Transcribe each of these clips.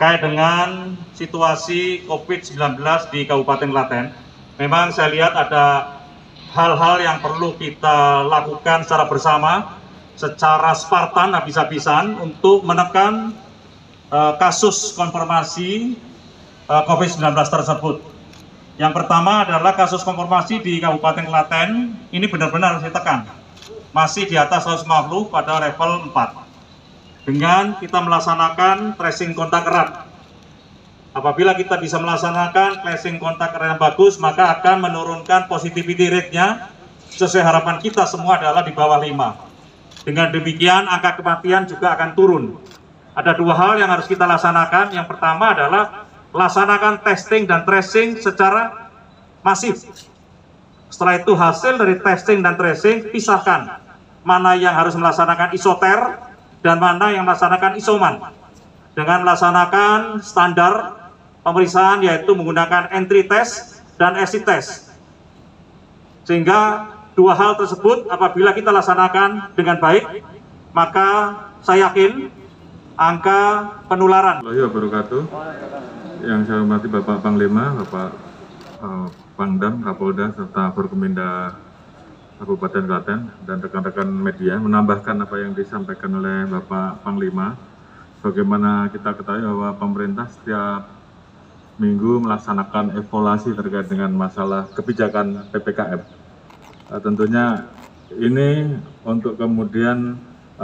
terkait dengan situasi COVID-19 di Kabupaten Klaten. Memang saya lihat ada hal-hal yang perlu kita lakukan secara bersama, secara Spartan habis-habisan untuk menekan kasus konfirmasi COVID-19 tersebut. Yang pertama adalah kasus konfirmasi di Kabupaten Klaten, ini benar-benar harus ditekan. Masih di atas 150 pada level 4. Dengan kita melaksanakan tracing kontak erat. Apabila kita bisa melaksanakan tracing kontak erat yang bagus, maka akan menurunkan positivity rate-nya sesuai harapan kita semua adalah di bawah 5. Dengan demikian angka kematian juga akan turun. Ada dua hal yang harus kita laksanakan. Yang pertama adalah laksanakan testing dan tracing secara masif. Setelah itu hasil dari testing dan tracing pisahkan mana yang harus melaksanakan isoter dan mana yang melaksanakan isoman. Dengan melaksanakan standar pemeriksaan yaitu menggunakan entry test dan exit test. Sehingga dua hal tersebut apabila kita laksanakan dengan baik, maka saya yakin angka penularan. Yang saya hormati Bapak Panglima, Bapak Pangdam, Kapolda, serta Forkominda Kabupaten Klaten dan rekan-rekan media menambahkan apa yang disampaikan oleh Bapak Panglima. Bagaimana kita ketahui bahwa pemerintah setiap minggu melaksanakan evaluasi terkait dengan masalah kebijakan PPKM. Tentunya ini untuk kemudian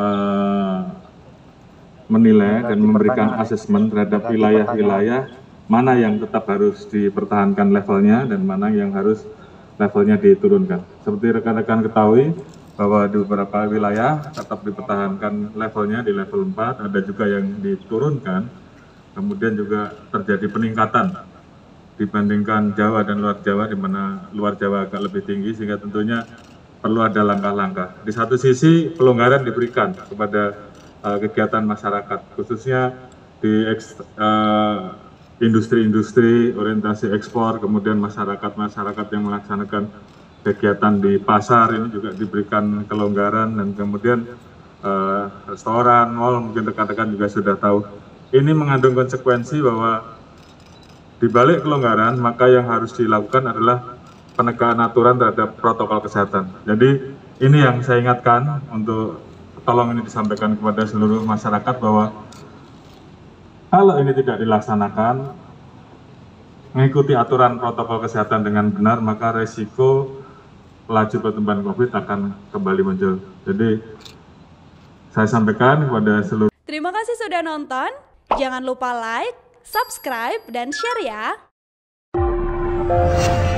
menilai dan memberikan asesmen terhadap wilayah-wilayah mana yang tetap harus dipertahankan levelnya dan mana yang harus levelnya diturunkan. Seperti rekan-rekan ketahui bahwa di beberapa wilayah tetap dipertahankan levelnya di level 4, ada juga yang diturunkan, kemudian juga terjadi peningkatan dibandingkan Jawa dan luar Jawa, di mana luar Jawa agak lebih tinggi, sehingga tentunya perlu ada langkah-langkah. Di satu sisi pelonggaran diberikan kepada kegiatan masyarakat, khususnya di industri-industri orientasi ekspor, kemudian masyarakat yang melaksanakan kegiatan di pasar ini juga diberikan kelonggaran, dan kemudian restoran, mal, mungkin rekan-rekan juga sudah tahu. Ini mengandung konsekuensi bahwa di balik kelonggaran, maka yang harus dilakukan adalah penegakan aturan terhadap protokol kesehatan. Jadi ini yang saya ingatkan untuk tolong ini disampaikan kepada seluruh masyarakat bahwa kalau ini tidak dilaksanakan, mengikuti aturan protokol kesehatan dengan benar, maka resiko laju pertumbuhan COVID akan kembali muncul. Jadi, saya sampaikan kepada seluruh. Terima kasih sudah nonton. Jangan lupa like, subscribe, dan share ya.